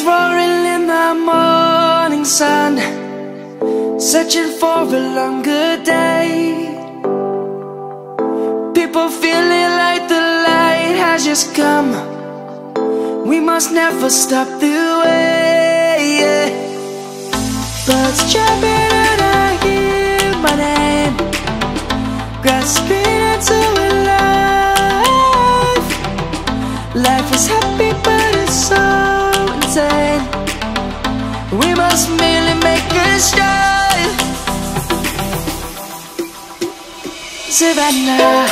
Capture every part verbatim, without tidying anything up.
lions roaring in the morning sun, searching for a longer day. People feeling like the light has just come. We must never stop the way, yeah. Birds chirping and I hear my name, grasping into a life. Life is happy but it's so insane. We must merely make a start. Savannah,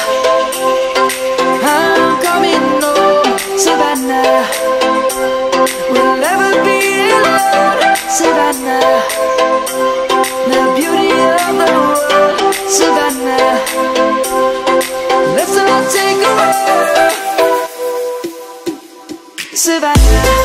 I'm coming home. Savannah, we'll never be alone. Savannah, the beauty of the world. Savannah, let's all take a walk. Savannah.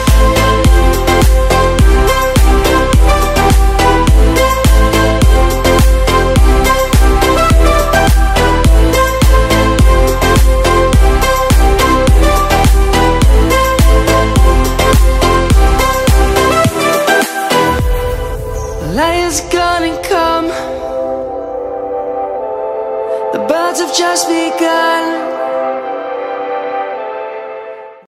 Lion's gonna come. The birds have just begun.